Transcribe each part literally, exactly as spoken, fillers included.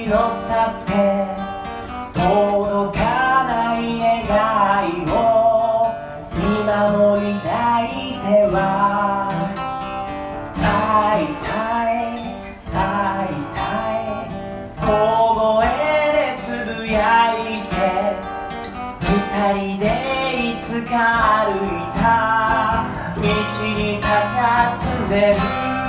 祈ったって届かない願いを見守り抱いては会いたい会いたい小声でつぶやいて二人でいつか歩いた道に佇んでる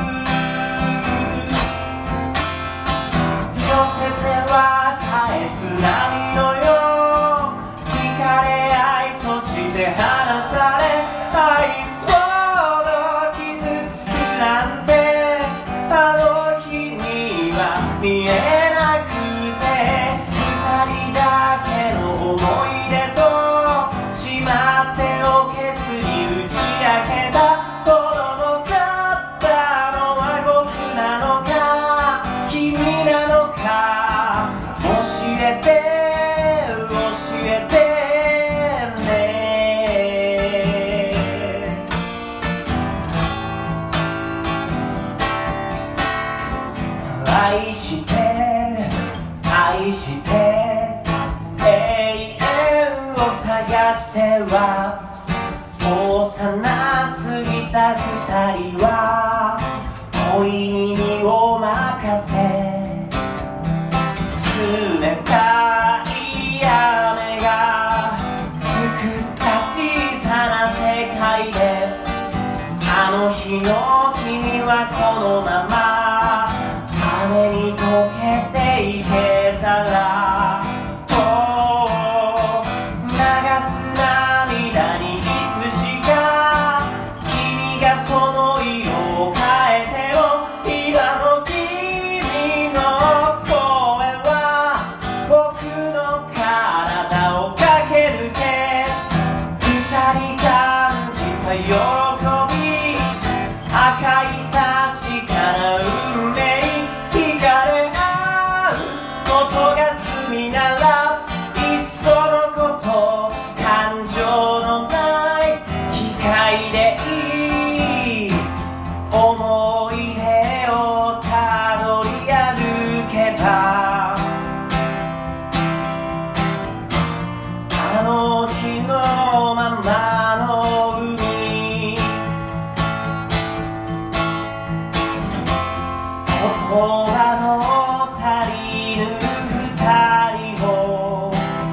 寄せては返す波のよう惹かれ合いそして離され愛そうと傷つくなんてあの日には見えなくて二人だけの思い出としまっておけずに打ち明けた子供だったのは僕なのか君なのか教えて教えてね愛して愛して永遠を探しては幼すぎた二人は恋に身を任せ冷たい雨が作った小さな世界であの日の君はこのまま雨に溶けていけたら流す涙にいつしか君がその色を変えても今の君の声は僕の体を駆け抜け二人感じた喜び赤い確かな運命惹かれ合うことが罪ならいっそのこと感情のない機械でいい思い出をたどり歩けばあの日のままの海言葉の足りぬ二人を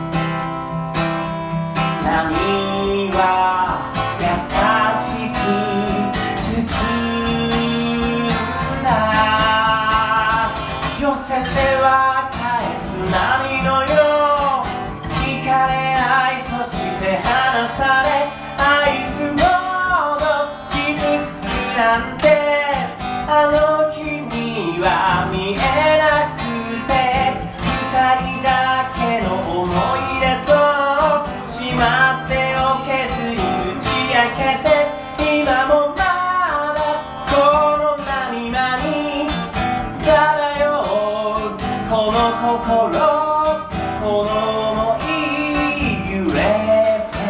波は優しく包んだ寄せては返す波のよう惹かれ合いそして離され愛すほど傷つくなんてあの日には見えなくて二人だけの思い出としまっておけずに打ち明けて今もまだこの波間に漂うこの心この想い揺れて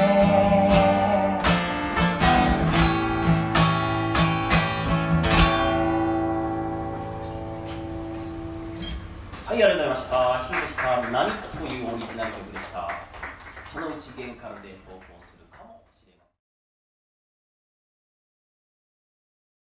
はい、ありがとうございました。ヒロシさん、波というオリジナル曲でした。そのうち玄関で投稿する